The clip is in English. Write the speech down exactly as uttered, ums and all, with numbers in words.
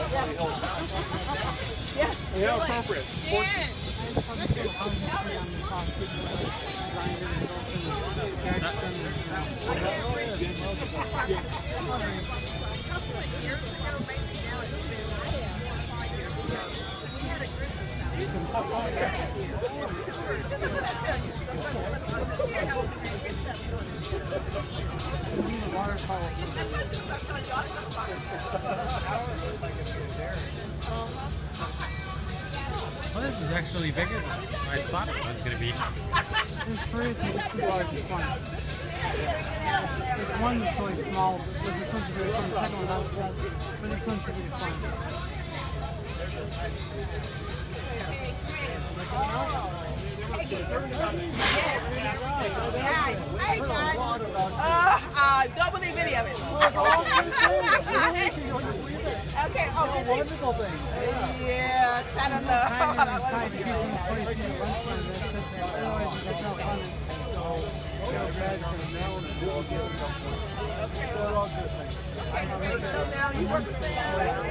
Yeah. Yeah, appropriate. Jen. Well, this is actually bigger than I thought it was going to be. There's three of them. This is large. This one. Like one is really small, but this one's really fun. The second one not small, but this one's the biggest one. Uh, uh, double the video. Okay, oh, Wonderful things. yeah, I don't know. Inside, you can play through the lunch time, because otherwise you get no fun. So, you know, Brad's going to say, We'll get it at some point. So they're all good things. So now you work with them.